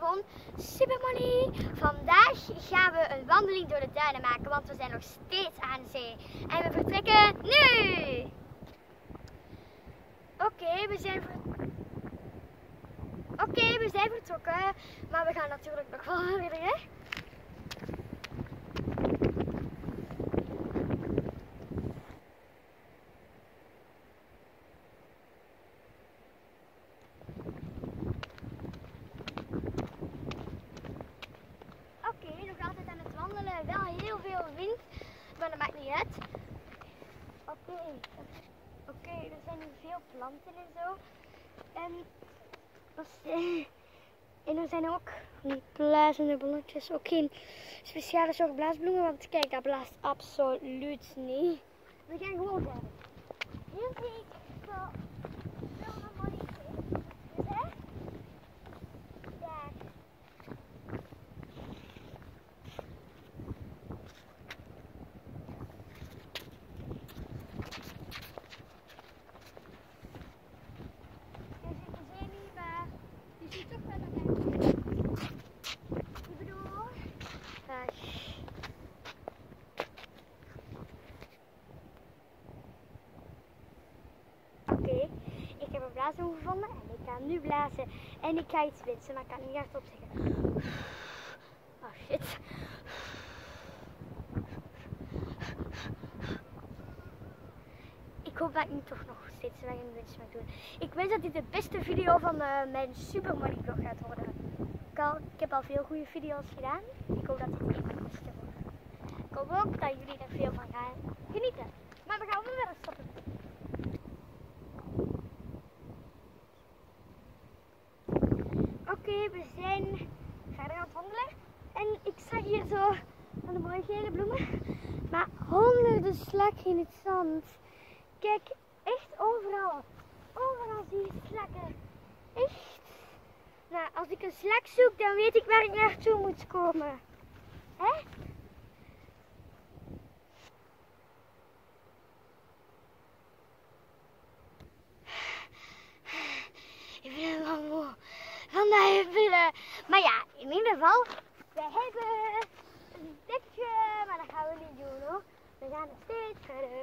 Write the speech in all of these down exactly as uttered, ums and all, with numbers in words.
van Super Money. Vandaag gaan we een wandeling door de duinen maken, want we zijn nog steeds aan de zee. En we vertrekken nu! Oké, okay, we zijn ver... Oké, okay, we zijn vertrokken, maar we gaan natuurlijk nog wel verder, hè? Wel heel veel wind, maar dat maakt niet uit. Oké, okay. Oké, okay, er zijn hier veel planten en zo. En, en er zijn ook die blazende ballonnetjes. Ook geen speciale soort blaasbloemen, want kijk, dat blaast absoluut niet. We gaan gewoon verder. Hier zie ik zo veel money. Dus hè? Daar. Blazen gevonden en ik ga nu blazen en ik ga iets wensen, maar ik kan niet hardop zeggen. Oh shit. Ik hoop dat ik nu toch nog steeds weg een wens mag doen. Ik wens dat dit de beste video van uh, mijn Super Money vlog gaat worden. Ik, al, ik heb al veel goede video's gedaan. Ik hoop dat dit een van de beste wordt. Ik hoop ook dat jullie er veel van gaan genieten. Maar we gaan weer verder stoppen. Oké, okay, we zijn verder aan het wandelen en ik zag hier zo aan de mooie gele bloemen, maar honderden slakken in het zand. Kijk, echt overal, overal zie je slakken, echt. Nou, als ik een slak zoek, dan weet ik waar ik naartoe moet komen. Hè? Ik ben helemaal moe van de heuvel. Maar ja, in ieder geval, we hebben een dekje, maar dat gaan we niet doen hoor. We gaan nog steeds verder.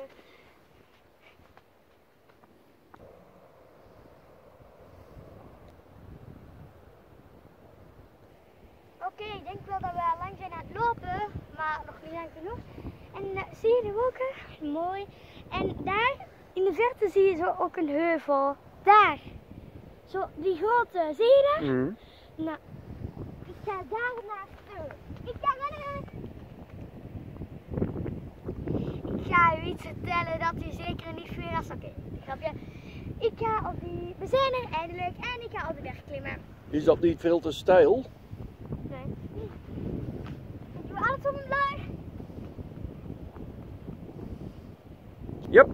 Oké, okay, ik denk wel dat we al lang zijn aan het lopen, maar nog niet lang genoeg. En uh, zie je de wolken? Mooi. En daar in de verte zie je zo ook een heuvel. Daar. Zo, die grote, zie je dat? Mm. Nou, ik ga daar naartoe. Ik ga rennen. Ik ga u iets vertellen dat u zeker niet veel als... Oké, okay, grapje. Ik ga op die... We zijn er eindelijk en ik ga op de berg klimmen. Is dat niet veel te steil? Nee. Ik doe alles op een blauw. Yep.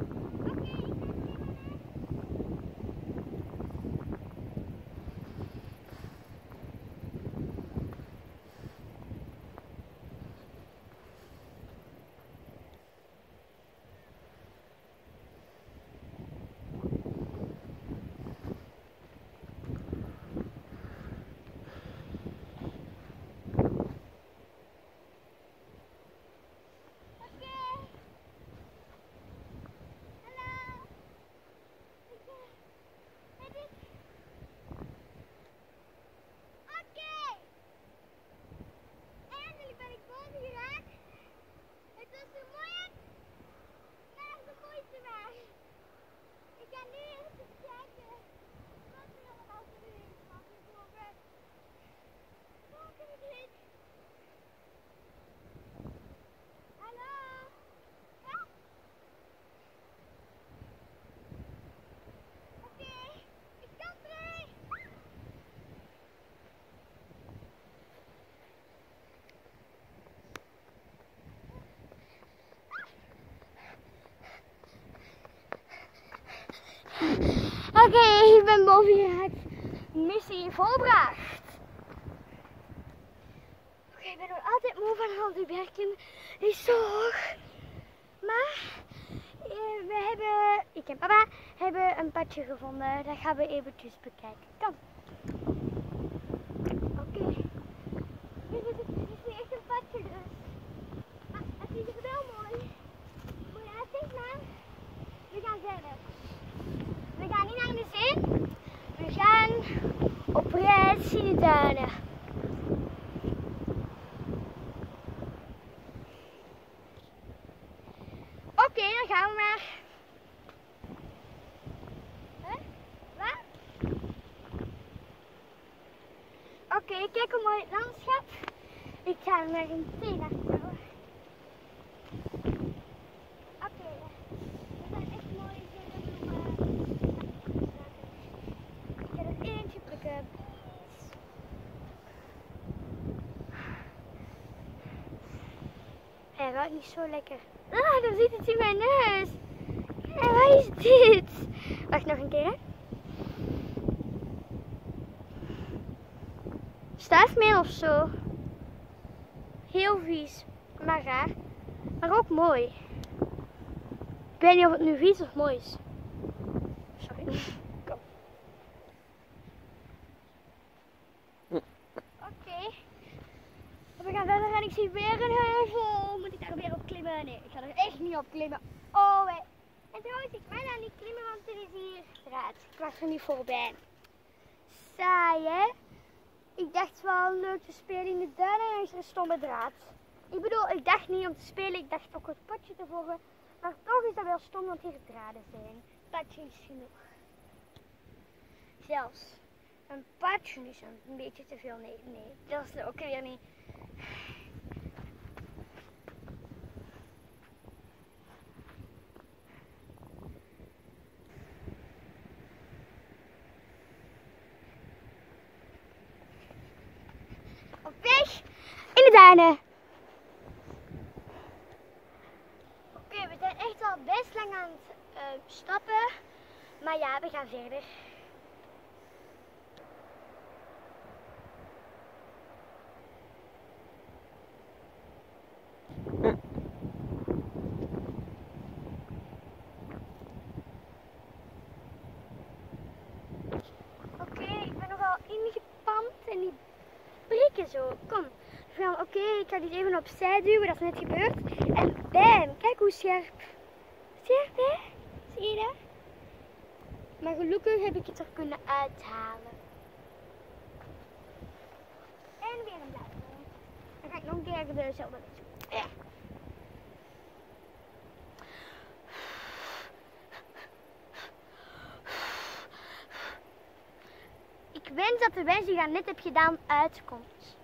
Oké, okay, ik ben boven geraakt. Missie volbracht. Oké, okay, ik ben nog altijd moe van al die bergen. Die is zo hoog. Maar eh, we hebben, ik en papa hebben een padje gevonden. Dat gaan we eventjes bekijken. Kom. Oké. Okay. op reis in de duinen. Oké, okay, dan gaan we maar. Huh? Wat? Oké, okay, kijk hoe mooi het landschap. Ik ga er maar meteen naartoe. Oké, okay, er zijn echt mooie bloemen. Ik ga er eentje plukken. Hé, hey, ruikt niet zo lekker. Ah, dan zit het in mijn neus. Hé, hey, wat is dit? Wacht nog een keer, hè. Stuifmeel of zo. Heel vies, maar raar. Maar ook mooi. Ik weet niet of het nu vies of mooi is. Sorry. Kom. Oké. Okay. We gaan verder en ik zie weer een heuvel. Moet ik daar weer op klimmen? Nee, ik ga er echt niet op klimmen. Oh, wee. En trouwens, ik mag daar niet klimmen, want er is hier draad. Ik was er niet voorbij. Saai, hè? Ik dacht wel leuk te spelen in de duinen en is er een stomme draad. Ik bedoel, ik dacht niet om te spelen, ik dacht ook het padje te volgen. Maar toch is dat wel stom, want hier draden zijn. Padje is genoeg. Zelfs een padje is een beetje te veel. Nee, nee, dat is ook weer niet. Op weg in de duinen. Oké, okay, we zijn echt al best lang aan het uh, stappen. Maar ja, we gaan verder. Oké, okay, ik ben nogal ingepampt en die prikken zo. Kom. Oké, okay, ik ga dit even opzij duwen, dat is net gebeurd. En bam, kijk hoe scherp. Scherp, hè? Zie je dat? Maar gelukkig heb ik het er kunnen uithalen. En weer een blauw. Dan ga ik nog een keer dezelfde doen. Ja. Ik wens dat de wens die je net hebt gedaan uitkomt.